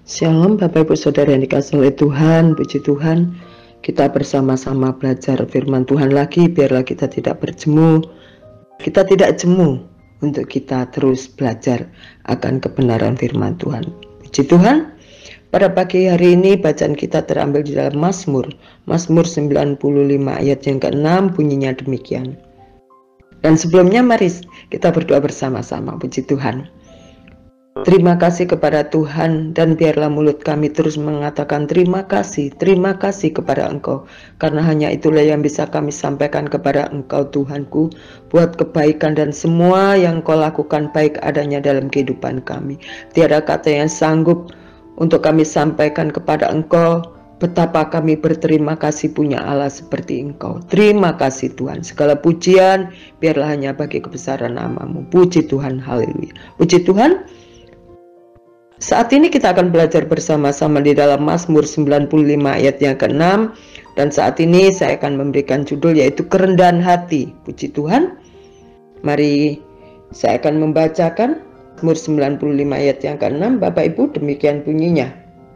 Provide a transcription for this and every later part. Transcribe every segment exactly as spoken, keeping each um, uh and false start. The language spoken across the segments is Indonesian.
Shalom Bapak Ibu Saudara yang dikasihi oleh Tuhan, puji Tuhan. Kita bersama-sama belajar firman Tuhan lagi, biarlah kita tidak berjemu, kita tidak jemu untuk kita terus belajar akan kebenaran firman Tuhan. Puji Tuhan. Pada pagi hari ini bacaan kita terambil di dalam Mazmur, Mazmur sembilan puluh lima ayat yang keenam, bunyinya demikian. Dan sebelumnya mari kita berdoa bersama-sama. Puji Tuhan. Terima kasih kepada Tuhan, dan biarlah mulut kami terus mengatakan terima kasih, terima kasih kepada Engkau, karena hanya itulah yang bisa kami sampaikan kepada Engkau Tuhanku, buat kebaikan dan semua yang Engkau lakukan baik adanya dalam kehidupan kami. Tiada kata yang sanggup untuk kami sampaikan kepada Engkau, betapa kami berterima kasih punya Allah seperti Engkau. Terima kasih Tuhan, segala pujian biarlah hanya bagi kebesaran nama-Mu. Puji Tuhan, haleluya. Puji Tuhan. Saat ini kita akan belajar bersama-sama di dalam Mazmur sembilan puluh lima ayat yang keenam, dan saat ini saya akan memberikan judul yaitu kerendahan hati. Puji Tuhan. Mari saya akan membacakan Mazmur sembilan puluh lima ayat yang keenam. Bapak Ibu, demikian bunyinya.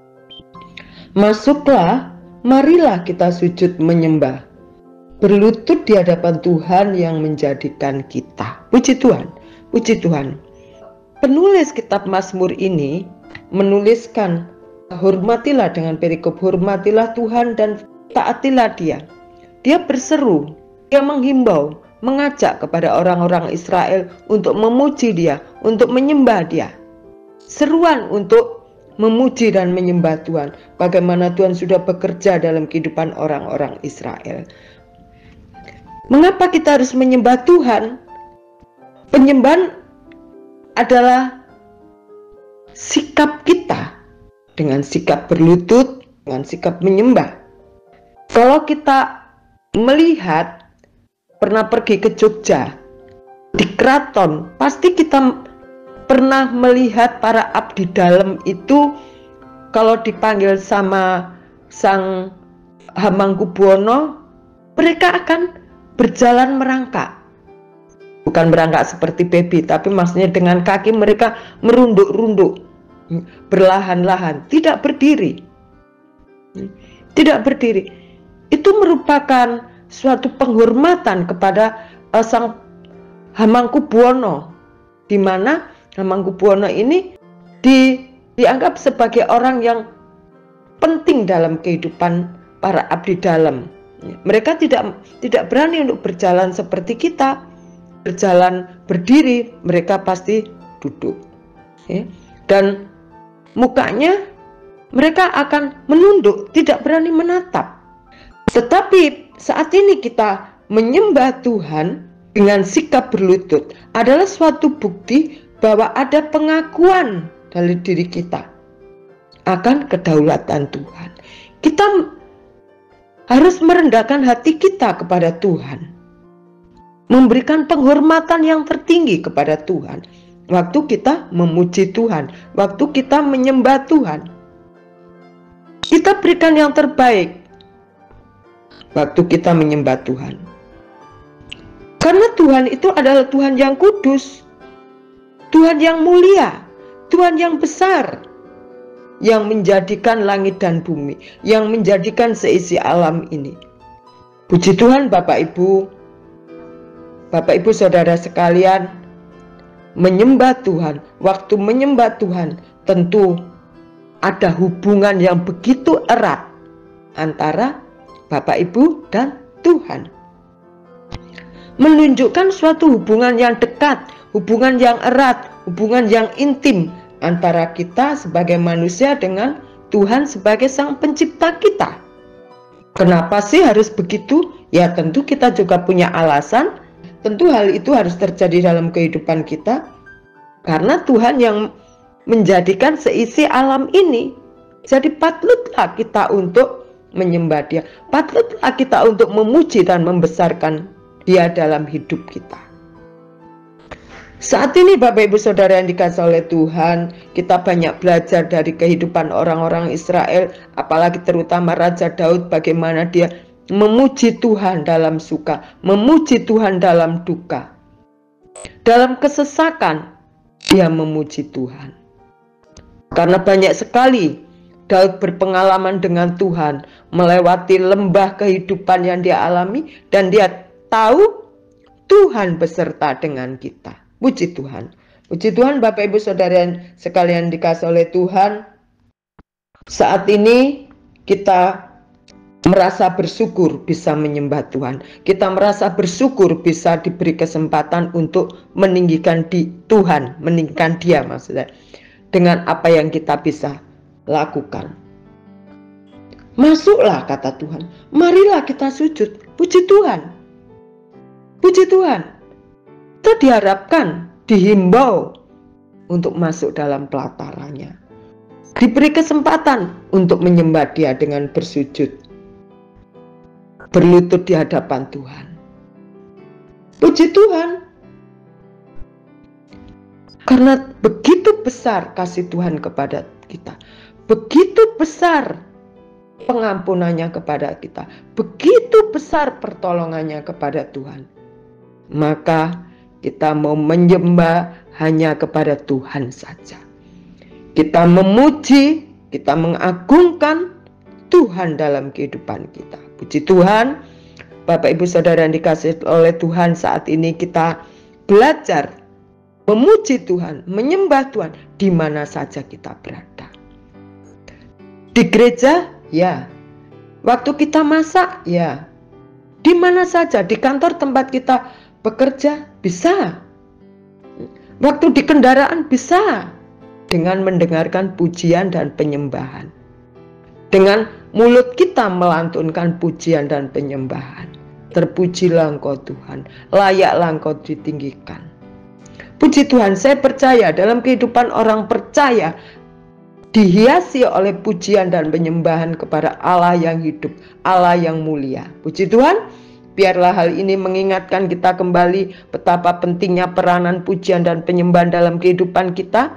Masuklah, marilah kita sujud menyembah, berlutut di hadapan Tuhan yang menjadikan kita. Puji Tuhan, puji Tuhan. Penulis kitab Mazmur ini menuliskan, hormatilah dengan perikop, hormatilah Tuhan dan taatilah Dia. Dia berseru, dia menghimbau, mengajak kepada orang-orang Israel untuk memuji Dia, untuk menyembah Dia. Seruan untuk memuji dan menyembah Tuhan, bagaimana Tuhan sudah bekerja dalam kehidupan orang-orang Israel. Mengapa kita harus menyembah Tuhan? Penyembahan adalah sikap kita, dengan sikap berlutut, dengan sikap menyembah. Kalau kita melihat, pernah pergi ke Jogja, di keraton, pasti kita pernah melihat para abdi dalam itu, kalau dipanggil sama Sang Hamangkubuwono, mereka akan berjalan merangkak. Bukan berangkat seperti baby, tapi maksudnya dengan kaki mereka merunduk-runduk, berlahan-lahan, tidak berdiri. Tidak berdiri. Itu merupakan suatu penghormatan kepada uh, Sang Hamangkubuwono, di mana Hamangkubuwono ini di, dianggap sebagai orang yang penting dalam kehidupan para abdi dalam. Mereka tidak tidak berani untuk berjalan seperti kita. Berjalan berdiri, mereka pasti duduk, ya. Dan mukanya mereka akan menunduk, tidak berani menatap. Tetapi saat ini kita menyembah Tuhan dengan sikap berlutut adalah suatu bukti bahwa ada pengakuan dari diri kita akan kedaulatan Tuhan. Kita harus merendahkan hati kita kepada Tuhan, memberikan penghormatan yang tertinggi kepada Tuhan. Waktu kita memuji Tuhan, waktu kita menyembah Tuhan, kita berikan yang terbaik waktu kita menyembah Tuhan. Karena Tuhan itu adalah Tuhan yang kudus, Tuhan yang mulia, Tuhan yang besar, yang menjadikan langit dan bumi, yang menjadikan seisi alam ini. Puji Tuhan Bapak Ibu, Bapak Ibu Saudara sekalian, menyembah Tuhan, waktu menyembah Tuhan tentu ada hubungan yang begitu erat antara Bapak Ibu dan Tuhan. Menunjukkan suatu hubungan yang dekat, hubungan yang erat, hubungan yang intim antara kita sebagai manusia dengan Tuhan sebagai Sang Pencipta kita. Kenapa sih harus begitu? Ya tentu kita juga punya alasan. Tentu hal itu harus terjadi dalam kehidupan kita, karena Tuhan yang menjadikan seisi alam ini. Jadi patutlah kita untuk menyembah Dia, patutlah kita untuk memuji dan membesarkan Dia dalam hidup kita. Saat ini Bapak Ibu Saudara yang dikasihi oleh Tuhan, kita banyak belajar dari kehidupan orang-orang Israel, apalagi terutama Raja Daud, bagaimana dia memuji Tuhan dalam suka, memuji Tuhan dalam duka. Dalam kesesakan, dia memuji Tuhan. Karena banyak sekali Daud berpengalaman dengan Tuhan, melewati lembah kehidupan yang dia alami, dan dia tahu Tuhan beserta dengan kita. Puji Tuhan. Puji Tuhan, Bapak Ibu Saudara sekalian dikasih oleh Tuhan. Saat ini kita merasa bersyukur bisa menyembah Tuhan. Kita merasa bersyukur bisa diberi kesempatan untuk meninggikan di Tuhan, meninggikan Dia maksudnya, dengan apa yang kita bisa lakukan. Masuklah, kata Tuhan, marilah kita sujud. Puji Tuhan. Puji Tuhan. Kita diharapkan, dihimbau untuk masuk dalam pelatarannya. Diberi kesempatan untuk menyembah Dia dengan bersujud, berlutut di hadapan Tuhan. Puji Tuhan. Karena begitu besar kasih Tuhan kepada kita, begitu besar pengampunannya kepada kita, begitu besar pertolongannya kepada Tuhan, maka kita mau menyembah hanya kepada Tuhan saja. Kita memuji, kita mengagungkan Tuhan dalam kehidupan kita. Puji Tuhan, Bapak Ibu Saudara yang dikasihi oleh Tuhan, saat ini kita belajar memuji Tuhan, menyembah Tuhan di mana saja kita berada. Di gereja, ya. Waktu kita masak, ya. Di mana saja, di kantor tempat kita bekerja, bisa. Waktu di kendaraan, bisa. Dengan mendengarkan pujian dan penyembahan. Dengan mulut kita melantunkan pujian dan penyembahan. Terpujilah Engkau Tuhan, layaklah Engkau ditinggikan. Puji Tuhan, saya percaya dalam kehidupan orang percaya dihiasi oleh pujian dan penyembahan kepada Allah yang hidup, Allah yang mulia. Puji Tuhan, biarlah hal ini mengingatkan kita kembali betapa pentingnya peranan pujian dan penyembahan dalam kehidupan kita,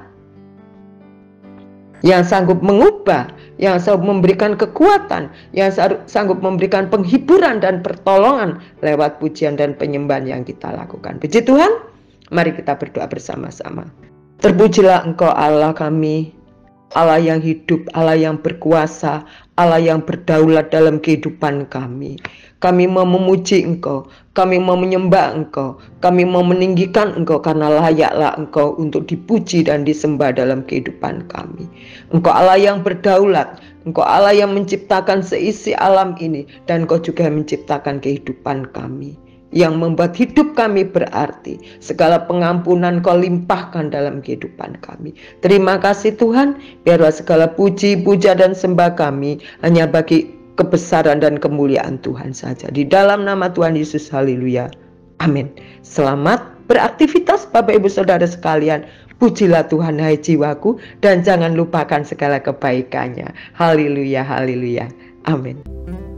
yang sanggup mengubah, yang sanggup memberikan kekuatan, yang sanggup memberikan penghiburan dan pertolongan lewat pujian dan penyembahan yang kita lakukan. Puji Tuhan, mari kita berdoa bersama-sama. Terpujilah Engkau Allah kami, Allah yang hidup, Allah yang berkuasa, Allah yang berdaulat dalam kehidupan kami. Kami mau memuji Engkau, kami mau menyembah Engkau, kami mau meninggikan Engkau karena layaklah Engkau untuk dipuji dan disembah dalam kehidupan kami. Engkau Allah yang berdaulat, Engkau Allah yang menciptakan seisi alam ini, dan Engkau juga menciptakan kehidupan kami, yang membuat hidup kami berarti. Segala pengampunan Kau limpahkan dalam kehidupan kami. Terima kasih Tuhan, biarlah segala puji, puja dan sembah kami hanya bagi kebesaran dan kemuliaan Tuhan saja. Di dalam nama Tuhan Yesus, haleluya, amin. Selamat beraktivitas Bapak Ibu Saudara sekalian. Pujilah Tuhan hai jiwaku, dan jangan lupakan segala kebaikannya. Haleluya, haleluya, amin.